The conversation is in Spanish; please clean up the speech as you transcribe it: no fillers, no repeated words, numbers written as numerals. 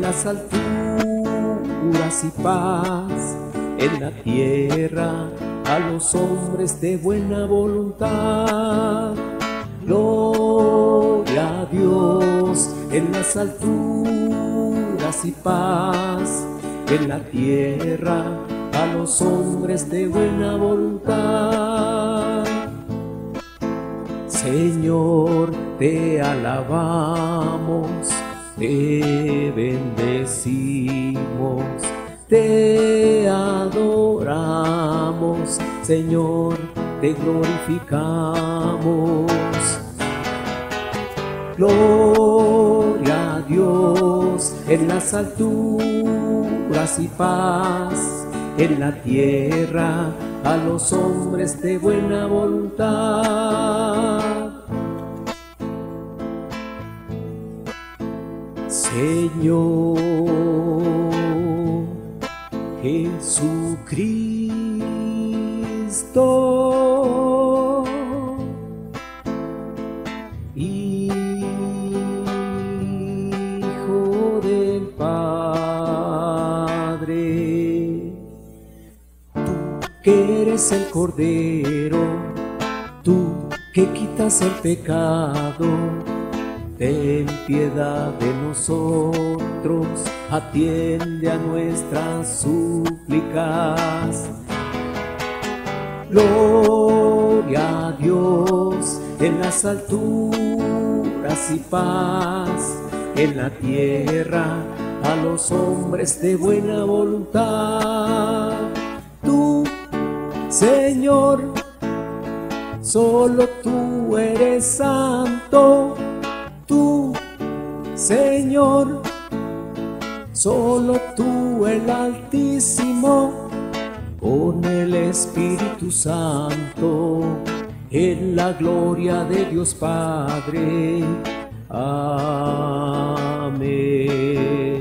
las alturas y paz en la tierra a los hombres de buena voluntad. Gloria a Dios en las alturas y paz en la tierra a los hombres de buena voluntad. Señor, te alabamos, te bendecimos, te adoramos, Señor, te glorificamos. Gloria a Dios en las alturas y paz en la tierra a los hombres de buena voluntad. Señor Jesucristo, Hijo del Padre, tú que eres el Cordero, tú que quitas el pecado, ten piedad de nosotros, atiende a nuestras súplicas. Gloria a Dios en las alturas y paz en la tierra a los hombres de buena voluntad. Tú, Señor, solo tú eres santo. Tú, Señor, solo tú el Altísimo, con el Espíritu Santo, en la gloria de Dios Padre. Amén.